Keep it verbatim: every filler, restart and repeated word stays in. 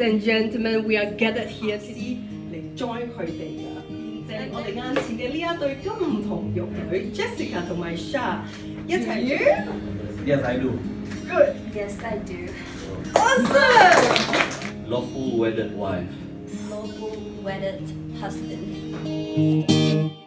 and gentlemen, we are gathered here today 嚟 join 佢哋㗎，見證我哋眼前嘅呢一對金童玉女 Jessica 同埋 Shah 一齊完。 Yes, I do. Good. Yes, I do. Awesome. Lawful wedded wife. Lawful wedded husband.